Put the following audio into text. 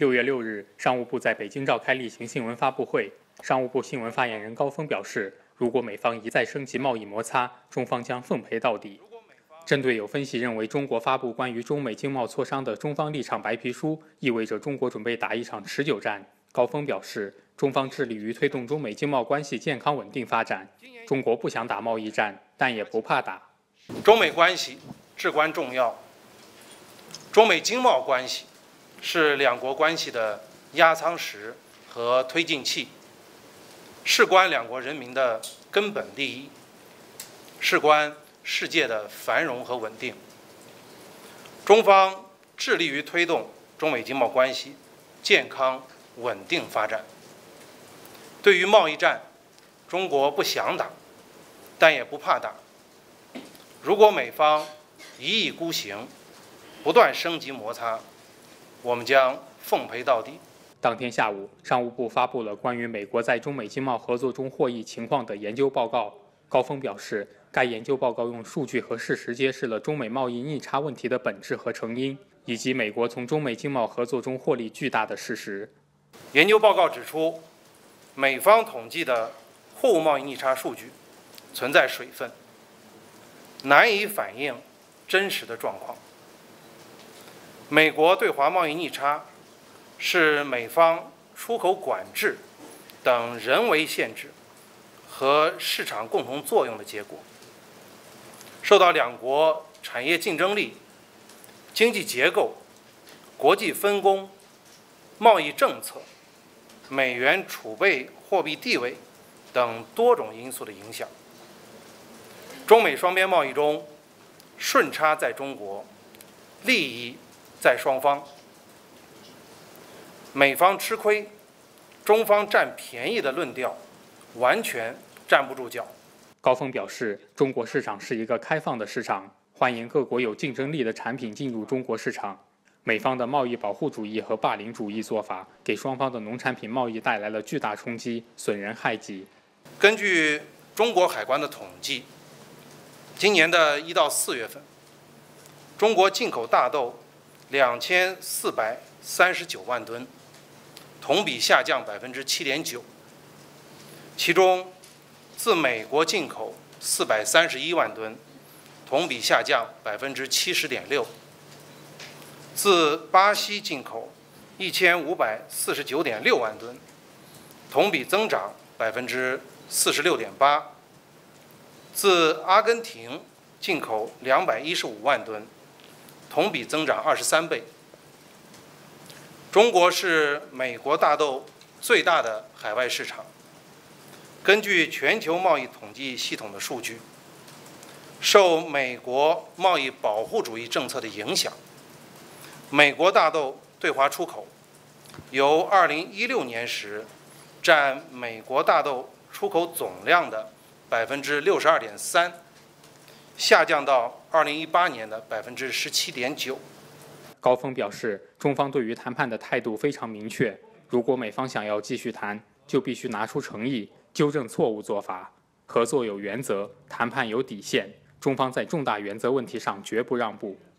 6月6日，商务部在北京召开例行新闻发布会。商务部新闻发言人高峰表示，如果美方一再升级贸易摩擦，中方将奉陪到底。针对有分析认为中国发布关于中美经贸磋商的中方立场白皮书，意味着中国准备打一场持久战，高峰表示，中方致力于推动中美经贸关系健康稳定发展。中国不想打贸易战，但也不怕打。 中美关系至关重要，中美经贸关系是两国关系的压舱石和推进器，事关两国人民的根本利益，事关世界的繁荣和稳定。中方致力于推动中美经贸关系健康稳定发展。对于贸易战，中国不想打，但也不怕打。如果美方一意孤行，不断升级摩擦，我们将奉陪到底。 当天下午，商务部发布了关于美国在中美经贸合作中获益情况的研究报告。高峰表示，该研究报告用数据和事实揭示了中美贸易逆差问题的本质和成因，以及美国从中美经贸合作中获利巨大的事实。 研究报告指出，美方统计的货物贸易逆差数据存在水分，难以反映真实的状况。美国对华贸易逆差是美方出口管制等人为限制和市场共同作用的结果，受到两国产业竞争力、经济结构、国际分工、贸易政策、美元储备货币地位等多种因素的影响。中美双边贸易中，顺差在中国，利益在双方。美方吃亏，中方占便宜的论调完全站不住脚。 高峰表示，中国市场是一个开放的市场，欢迎各国有竞争力的产品进入中国市场。美方的贸易保护主义和霸凌主义做法，给双方的农产品贸易带来了巨大冲击，损人害己。 根据中国海关的统计，今年的1到4月份，中国进口大豆2439万吨，同比下降7.9%，其中自美国进口431万吨，同比下降70.6%，自巴西进口1549.6万吨，同比增长46.8%，自阿根廷进口215万吨，同比增长23倍。中国是美国大豆最大的海外市场。根据全球贸易统计系统的数据，受美国贸易保护主义政策的影响，美国大豆对华出口由2016年时占美国大豆出口总量的62.3%，下降到2018年的17.9%。 高峰表示，中方对于谈判的态度非常明确，如果美方想要继续谈，就必须拿出诚意，纠正错误做法。合作有原则，谈判有底线，中方在重大原则问题上绝不让步。